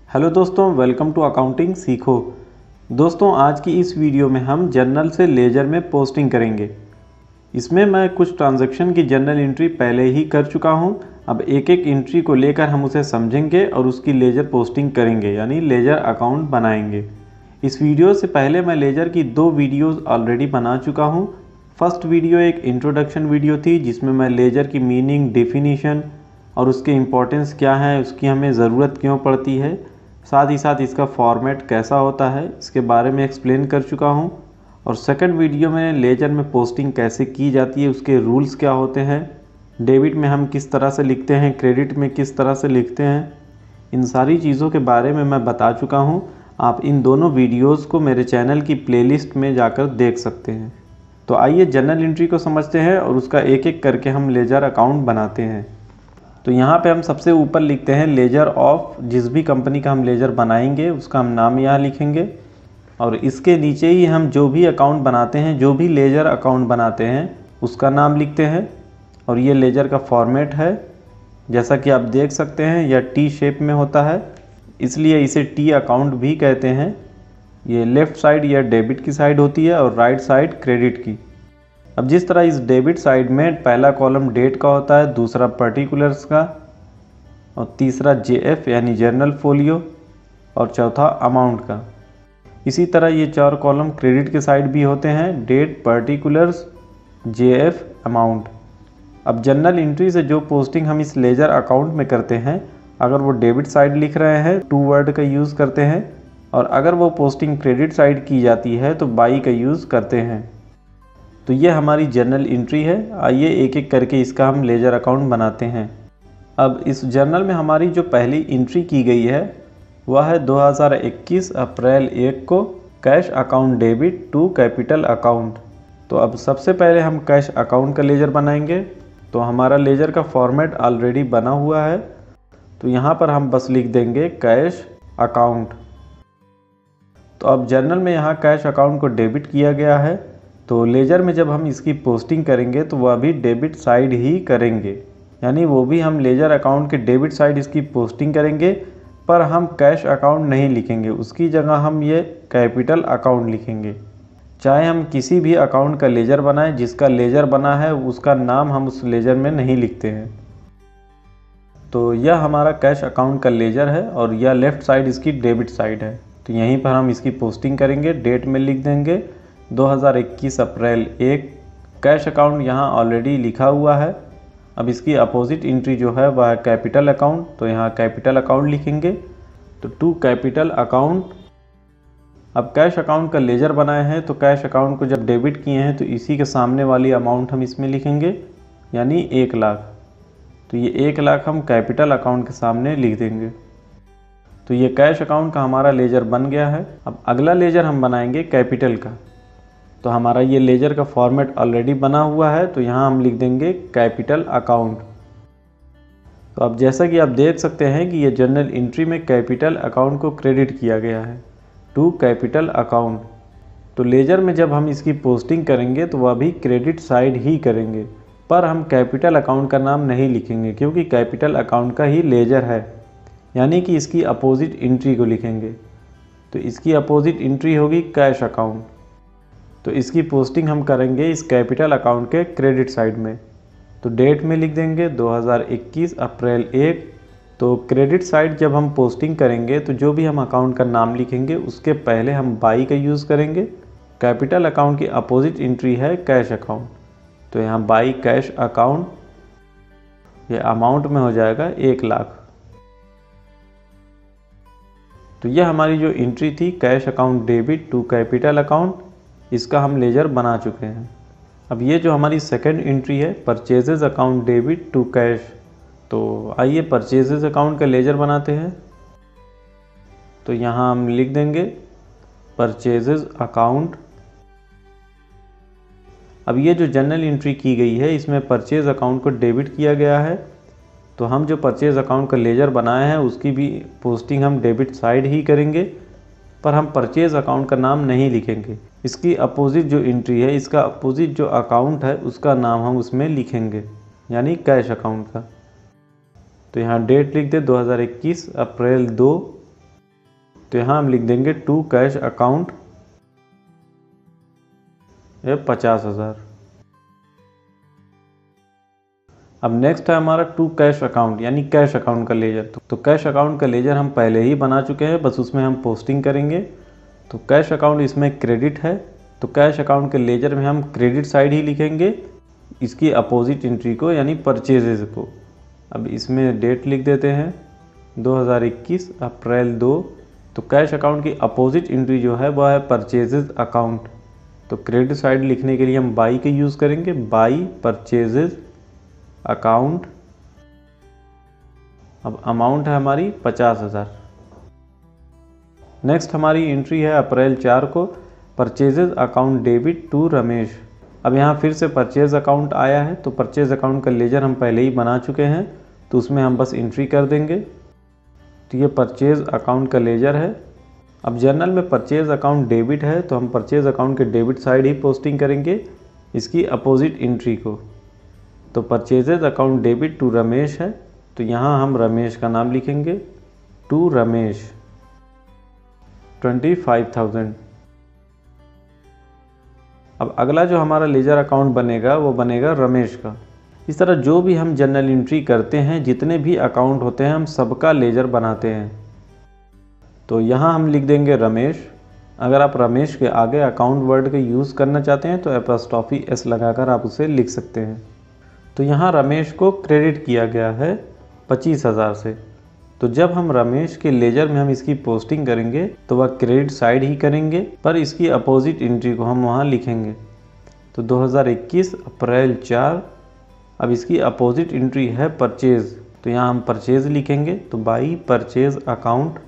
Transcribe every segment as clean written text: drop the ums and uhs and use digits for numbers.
Hello दोस्तों, welcome to accounting सीखो। दोस्तों, आज की इस वीडियो में हम जर्नल से लेजर में पोस्टिंग करेंगे। इसमें मैं कुछ ट्रांजैक्शन की जर्नल एंट्री पहले ही कर चुका हूं। अब एक एक एंट्री को लेकर हम उसे समझेंगे और उसकी लेजर पोस्टिंग करेंगे, यानी लेजर अकाउंट बनाएंगे। इस वीडियो से पहले मैं लेजर की 2 वीडियोज़ ऑलरेडी बना चुका हूँ। फर्स्ट वीडियो एक इंट्रोडक्शन वीडियो थी जिसमें मैं लेजर की मीनिंग, डेफिनीशन और उसके इम्पोर्टेंस क्या है, उसकी हमें ज़रूरत क्यों पड़ती है, साथ ही साथ इसका फॉर्मेट कैसा होता है, इसके बारे में एक्सप्लेन कर चुका हूँ। और सेकंड वीडियो में लेजर में पोस्टिंग कैसे की जाती है, उसके रूल्स क्या होते हैं, डेबिट में हम किस तरह से लिखते हैं, क्रेडिट में किस तरह से लिखते हैं, इन सारी चीज़ों के बारे में मैं बता चुका हूँ। आप इन दोनों वीडियोज़ को मेरे चैनल की प्लेलिस्ट में जाकर देख सकते हैं। तो आइए जर्नल एंट्री को समझते हैं और उसका एक एक करके हम लेजर अकाउंट बनाते हैं। तो यहाँ पे हम सबसे ऊपर लिखते हैं लेजर ऑफ, जिस भी कंपनी का हम लेजर बनाएंगे उसका हम नाम यहाँ लिखेंगे। और इसके नीचे ही हम जो भी अकाउंट बनाते हैं, जो भी लेजर अकाउंट बनाते हैं उसका नाम लिखते हैं। और ये लेजर का फॉर्मेट है, जैसा कि आप देख सकते हैं यह टी शेप में होता है, इसलिए इसे टी अकाउंट भी कहते हैं। ये लेफ़्ट साइड यह डेबिट की साइड होती है और राइट साइड क्रेडिट की। अब जिस तरह इस डेबिट साइड में पहला कॉलम डेट का होता है, दूसरा पर्टिकुलर्स का और तीसरा जेएफ यानी जर्नल फोलियो और चौथा अमाउंट का। इसी तरह ये 4 कॉलम क्रेडिट के साइड भी होते हैं, डेट, पर्टिकुलर्स, जेएफ, अमाउंट। अब जर्नल एंट्री से जो पोस्टिंग हम इस लेजर अकाउंट में करते हैं, अगर वो डेबिट साइड लिख रहे हैं 2 वर्ड का यूज़ करते हैं, और अगर वो पोस्टिंग क्रेडिट साइड की जाती है तो बाई का यूज़ करते हैं। तो ये हमारी जर्नल एंट्री है। आइए एक एक करके इसका हम लेजर अकाउंट बनाते हैं। अब इस जर्नल में हमारी जो पहली एंट्री की गई है वह है 2021 अप्रैल 1 को cash account debit to capital account. तो अब सबसे पहले हम कैश अकाउंट का लेजर बनाएंगे। तो हमारा लेजर का फॉर्मेट ऑलरेडी बना हुआ है, तो यहाँ पर हम बस लिख देंगे कैश अकाउंट। तो अब जर्नल में यहाँ कैश अकाउंट को डेबिट किया गया है, तो लेजर में जब हम इसकी पोस्टिंग करेंगे तो वह भी डेबिट साइड ही करेंगे, यानी वो भी हम लेजर अकाउंट के डेबिट साइड इसकी पोस्टिंग करेंगे, पर हम कैश अकाउंट नहीं लिखेंगे, उसकी जगह हम ये कैपिटल अकाउंट लिखेंगे। चाहे हम किसी भी अकाउंट का लेजर बनाएं, जिसका लेजर बना है उसका नाम हम उस लेजर में नहीं लिखते हैं। तो यह हमारा कैश अकाउंट का लेजर है और यह लेफ़्ट साइड इसकी डेबिट साइड है। तो यहीं पर हम इसकी पोस्टिंग करेंगे। डेट में लिख देंगे 2021 अप्रैल 1। कैश अकाउंट यहाँ ऑलरेडी लिखा हुआ है। अब इसकी अपोजिट एंट्री जो है वह है कैपिटल अकाउंट, तो यहाँ कैपिटल अकाउंट लिखेंगे। तो टू कैपिटल अकाउंट। अब कैश अकाउंट का लेजर बनाए हैं, तो कैश अकाउंट को जब डेबिट किए हैं तो इसी के सामने वाली अमाउंट हम इसमें लिखेंगे, यानी 1 लाख। तो ये 1 लाख हम कैपिटल अकाउंट के सामने लिख देंगे। तो ये कैश अकाउंट का हमारा लेजर बन गया है। अब अगला लेजर हम बनाएंगे कैपिटल का। तो हमारा ये लेजर का फॉर्मेट ऑलरेडी बना हुआ है, तो यहाँ हम लिख देंगे कैपिटल अकाउंट। तो अब जैसा कि आप देख सकते हैं कि ये जर्नल एंट्री में कैपिटल अकाउंट को क्रेडिट किया गया है टू कैपिटल अकाउंट। तो लेजर में जब हम इसकी पोस्टिंग करेंगे तो वह भी क्रेडिट साइड ही करेंगे, पर हम कैपिटल अकाउंट का नाम नहीं लिखेंगे क्योंकि कैपिटल अकाउंट का ही लेजर है, यानी कि इसकी अपोजिट एंट्री को लिखेंगे। तो इसकी अपोजिट एंट्री होगी कैश अकाउंट। तो इसकी पोस्टिंग हम करेंगे इस कैपिटल अकाउंट के क्रेडिट साइड में। तो डेट में लिख देंगे 2021 अप्रैल 1। तो क्रेडिट साइड जब हम पोस्टिंग करेंगे तो जो भी हम अकाउंट का नाम लिखेंगे उसके पहले हम बाई का यूज़ करेंगे। कैपिटल अकाउंट की अपोजिट एंट्री है कैश अकाउंट, तो यहाँ बाई कैश अकाउंट, ये अमाउंट में हो जाएगा 1 लाख। तो यह हमारी जो एंट्री थी cash account debit to capital account, इसका हम लेजर बना चुके हैं। अब ये जो हमारी सेकंड एंट्री है purchases account debit to cash, तो आइए परचेजेज अकाउंट का लेजर बनाते हैं। तो यहाँ हम लिख देंगे परचेजेज अकाउंट। अब ये जो जर्नल एंट्री की गई है इसमें परचेज अकाउंट को डेबिट किया गया है, तो हम जो परचेज अकाउंट का लेजर बनाए हैं उसकी भी पोस्टिंग हम डेबिट साइड ही करेंगे, पर हम परचेज अकाउंट का नाम नहीं लिखेंगे। इसकी अपोजिट जो एंट्री है, इसका अपोजिट जो अकाउंट है उसका नाम हम उसमें लिखेंगे, यानी कैश अकाउंट का। तो यहाँ डेट लिख दे 2021 अप्रैल 2 तो यहाँ हम लिख देंगे टू कैश अकाउंट 50,000। अब नेक्स्ट है हमारा टू कैश अकाउंट यानी कैश अकाउंट का लेजर। तो कैश अकाउंट का लेजर हम पहले ही बना चुके हैं, बस उसमें हम पोस्टिंग करेंगे। तो कैश अकाउंट इसमें क्रेडिट है, तो कैश अकाउंट के लेजर में हम क्रेडिट साइड ही लिखेंगे इसकी अपोजिट एंट्री को यानी परचेजेज को। अब इसमें डेट लिख देते हैं 2021 अप्रैल 2। तो कैश अकाउंट की अपोजिट एंट्री जो है वह है परचेजेज अकाउंट। तो क्रेडिट साइड लिखने के लिए हम बाई का यूज़ करेंगे, बाई परचेजेज अकाउंट। अब अमाउंट है हमारी 50,000। नेक्स्ट हमारी एंट्री है अप्रैल 4 को, purchases account debit to Ramesh. अब यहाँ फिर से परचेज अकाउंट आया है, तो परचेज अकाउंट का लेजर हम पहले ही बना चुके हैं, तो उसमें हम बस एंट्री कर देंगे। तो ये परचेज अकाउंट का लेजर है। अब जर्नल में परचेज अकाउंट डेबिट है, तो हम परचेज अकाउंट के डेबिट साइड ही पोस्टिंग करेंगे इसकी अपोजिट एंट्री को। तो purchases account debit to Ramesh है, तो यहाँ हम रमेश का नाम लिखेंगे, टू रमेश 25,000। अब अगला जो हमारा लेजर अकाउंट बनेगा वो बनेगा रमेश का। इस तरह जो भी हम जर्नल एंट्री करते हैं, जितने भी अकाउंट होते हैं, हम सबका लेजर बनाते हैं। तो यहाँ हम लिख देंगे रमेश। अगर आप रमेश के आगे अकाउंट वर्ड का यूज़ करना चाहते हैं तो एपॉस्ट्रोफी एस लगाकर आप उसे लिख सकते हैं। तो यहाँ रमेश को क्रेडिट किया गया है 25,000 से। तो जब हम रमेश के लेजर में हम इसकी पोस्टिंग करेंगे तो वह क्रेडिट साइड ही करेंगे, पर इसकी अपोजिट एंट्री को हम वहाँ लिखेंगे। तो 2021 अप्रैल 4। अब इसकी अपोजिट एंट्री है परचेज, तो यहाँ हम परचेज लिखेंगे। तो बाई परचेज अकाउंट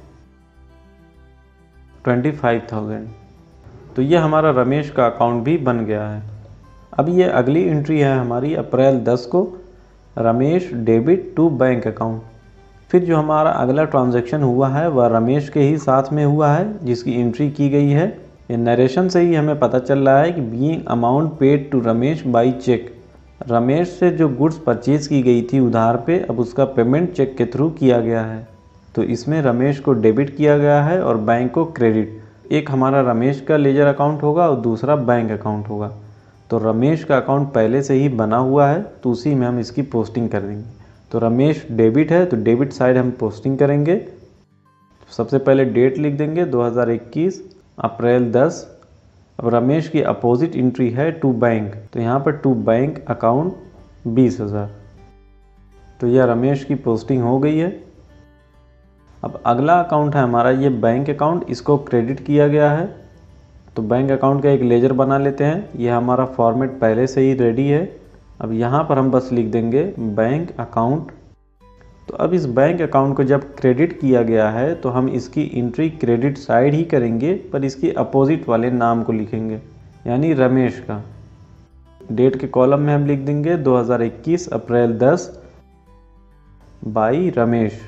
25,000। तो ये हमारा रमेश का अकाउंट भी बन गया है। अब ये अगली एंट्री है हमारी अप्रैल 10 को, Ramesh debit to bank account. फिर जो हमारा अगला ट्रांजैक्शन हुआ है वह रमेश के ही साथ में हुआ है, जिसकी एंट्री की गई है। ये नरेशन से ही हमें पता चल रहा है कि being amount paid to Ramesh by cheque. Ramesh से जो गुड्स परचेज की गई थी उधार पे, अब उसका पेमेंट चेक के थ्रू किया गया है। तो इसमें रमेश को डेबिट किया गया है और बैंक को क्रेडिट। एक हमारा रमेश का लेजर अकाउंट होगा और दूसरा बैंक अकाउंट होगा। तो रमेश का अकाउंट पहले से ही बना हुआ है, तो उसी में हम इसकी पोस्टिंग कर देंगे। तो रमेश डेबिट है, तो डेबिट साइड हम पोस्टिंग करेंगे। तो सबसे पहले डेट लिख देंगे 2021 अप्रैल 10। अब रमेश की अपोजिट एंट्री है टू बैंक, तो यहाँ पर टू बैंक अकाउंट 20,000। तो यह रमेश की पोस्टिंग हो गई है। अब अगला अकाउंट है हमारा ये बैंक अकाउंट, इसको क्रेडिट किया गया है। तो बैंक अकाउंट का एक लेजर बना लेते हैं। यह हमारा फॉर्मेट पहले से ही रेडी है। अब यहाँ पर हम बस लिख देंगे बैंक अकाउंट। तो अब इस बैंक अकाउंट को जब क्रेडिट किया गया है तो हम इसकी एंट्री क्रेडिट साइड ही करेंगे, पर इसकी अपोजिट वाले नाम को लिखेंगे यानी रमेश का। डेट के कॉलम में हम लिख देंगे 2021 अप्रैल 10 बाई रमेश।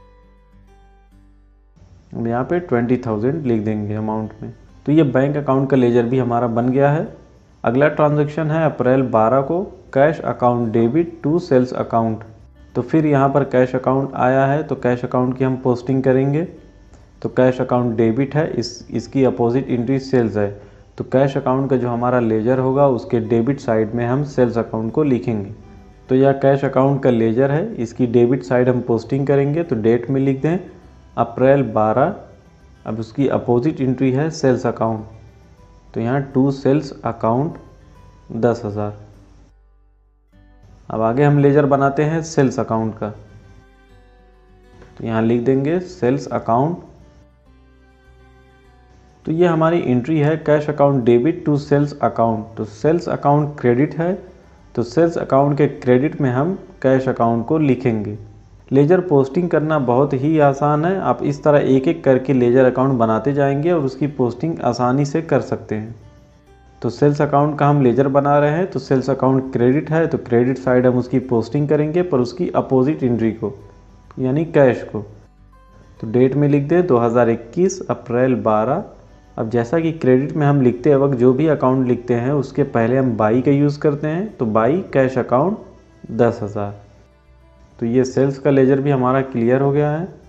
अब यहाँ पे 20,000 लिख देंगे अमाउंट में। तो ये बैंक अकाउंट का लेजर भी हमारा बन गया है। अगला ट्रांजैक्शन है अप्रैल 12 को, cash account debit to sales account. तो फिर यहाँ पर कैश अकाउंट आया है, तो कैश अकाउंट की हम पोस्टिंग करेंगे। तो कैश अकाउंट डेबिट है, इसकी अपोजिट एंट्री सेल्स है। तो कैश अकाउंट का जो हमारा लेजर होगा उसके डेबिट साइड में हम सेल्स अकाउंट को लिखेंगे। तो यह कैश अकाउंट का लेजर है, इसकी डेबिट साइड हम पोस्टिंग करेंगे। तो डेट में लिख दें अप्रैल 12। अब उसकी अपोजिट एंट्री है सेल्स अकाउंट, तो यहाँ टू सेल्स अकाउंट 10,000। अब आगे हम लेजर बनाते हैं सेल्स अकाउंट का। तो यहाँ लिख देंगे सेल्स अकाउंट। तो ये हमारी एंट्री है cash account debit to sales account. तो सेल्स अकाउंट क्रेडिट है, तो सेल्स अकाउंट के क्रेडिट में हम कैश अकाउंट को लिखेंगे। लेजर पोस्टिंग करना बहुत ही आसान है। आप इस तरह एक एक करके लेजर अकाउंट बनाते जाएंगे और उसकी पोस्टिंग आसानी से कर सकते हैं। तो सेल्स अकाउंट का हम लेजर बना रहे हैं। तो सेल्स अकाउंट क्रेडिट है, तो क्रेडिट साइड हम उसकी पोस्टिंग करेंगे, पर उसकी अपोजिट एंट्री को यानी कैश को। तो डेट में लिख दें 2021 अप्रैल 12। अब जैसा कि क्रेडिट में हम लिखते वक्त जो भी अकाउंट लिखते हैं उसके पहले हम बाई का यूज़ करते हैं। तो बाई कैश अकाउंट 10,000। तो ये सेल्स का लेजर भी हमारा क्लियर हो गया है।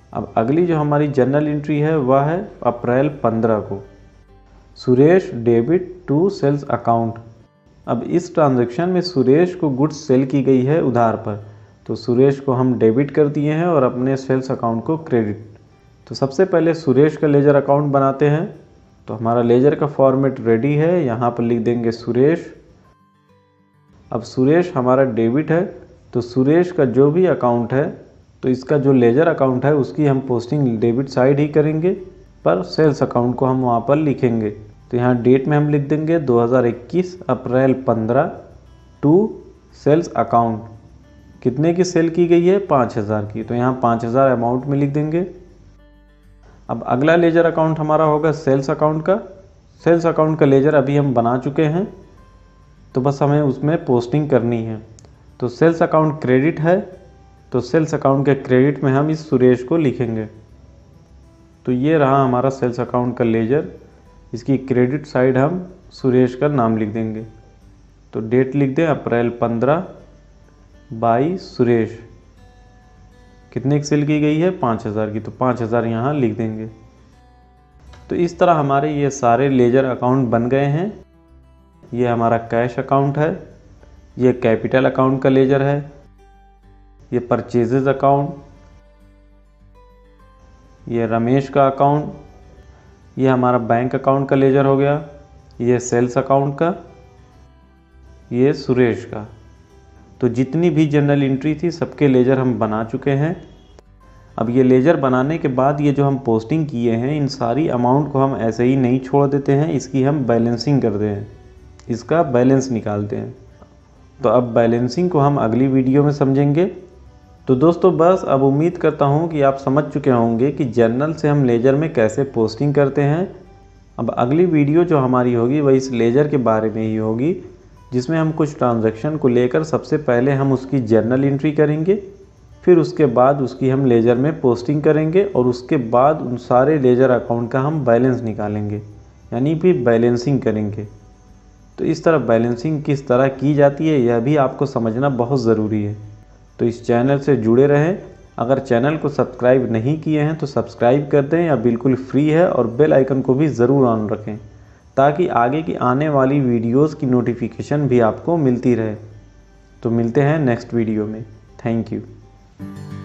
अब अगली जो हमारी जर्नल एंट्री है वह है अप्रैल 15 को, Suresh debit to sales account. अब इस ट्रांजैक्शन में सुरेश को गुड्स सेल की गई है उधार पर, तो सुरेश को हम डेबिट कर दिए हैं और अपने सेल्स अकाउंट को क्रेडिट। तो सबसे पहले सुरेश का लेजर अकाउंट बनाते हैं। तो हमारा लेजर का फॉर्मेट रेडी है, यहाँ पर लिख देंगे सुरेश। अब सुरेश हमारा डेबिट है, तो सुरेश का जो भी अकाउंट है तो इसका जो लेजर अकाउंट है उसकी हम पोस्टिंग डेबिट साइड ही करेंगे, पर सेल्स अकाउंट को हम वहाँ पर लिखेंगे। तो यहाँ डेट में हम लिख देंगे 2021 अप्रैल 15 टू सेल्स अकाउंट। कितने की सेल की गई है? 5000 की, तो यहाँ 5000 अमाउंट में लिख देंगे। अब अगला लेजर अकाउंट हमारा होगा सेल्स अकाउंट का। सेल्स अकाउंट का लेजर अभी हम बना चुके हैं, तो बस हमें उसमें पोस्टिंग करनी है। तो सेल्स अकाउंट क्रेडिट है, तो सेल्स अकाउंट के क्रेडिट में हम इस सुरेश को लिखेंगे। तो ये रहा हमारा सेल्स अकाउंट का लेजर, इसकी क्रेडिट साइड हम सुरेश का नाम लिख देंगे। तो डेट लिख दें अप्रैल 15 बाई सुरेश। कितने की सेल की गई है? 5000 की, तो 5000 यहाँ लिख देंगे। तो इस तरह हमारे ये सारे लेजर अकाउंट बन गए हैं। ये हमारा कैश अकाउंट है, ये कैपिटल अकाउंट का लेजर है, ये परचेजेज अकाउंट, ये रमेश का अकाउंट, ये हमारा बैंक अकाउंट का लेजर हो गया, ये सेल्स अकाउंट का, ये सुरेश का। तो जितनी भी जनरल एंट्री थी सबके लेजर हम बना चुके हैं। अब ये लेजर बनाने के बाद ये जो हम पोस्टिंग किए हैं इन सारी अमाउंट को हम ऐसे ही नहीं छोड़ देते हैं, इसकी हम बैलेंसिंग करते हैं, इसका बैलेंस निकालते हैं। तो अब बैलेंसिंग को हम अगली वीडियो में समझेंगे। तो दोस्तों बस अब उम्मीद करता हूँ कि आप समझ चुके होंगे कि जर्नल से हम लेजर में कैसे पोस्टिंग करते हैं। अब अगली वीडियो जो हमारी होगी वह इस लेजर के बारे में ही होगी, जिसमें हम कुछ ट्रांजैक्शन को लेकर सबसे पहले हम उसकी जर्नल एंट्री करेंगे, फिर उसके बाद उसकी हम लेजर में पोस्टिंग करेंगे और उसके बाद उन सारे लेजर अकाउंट का हम बैलेंस निकालेंगे, यानी फिर बैलेंसिंग करेंगे। तो इस तरह बैलेंसिंग किस तरह की जाती है यह भी आपको समझना बहुत ज़रूरी है। तो इस चैनल से जुड़े रहें। अगर चैनल को सब्सक्राइब नहीं किए हैं तो सब्सक्राइब कर दें, या बिल्कुल फ्री है, और बेल आइकन को भी ज़रूर ऑन रखें ताकि आगे की आने वाली वीडियोस की नोटिफिकेशन भी आपको मिलती रहे। तो मिलते हैं नेक्स्ट वीडियो में। Thank you.